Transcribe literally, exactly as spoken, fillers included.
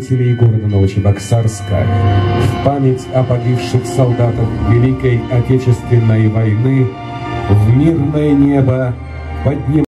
жителей города Новочебоксарска в память о погибших солдатах Великой Отечественной войны в мирное небо поднимается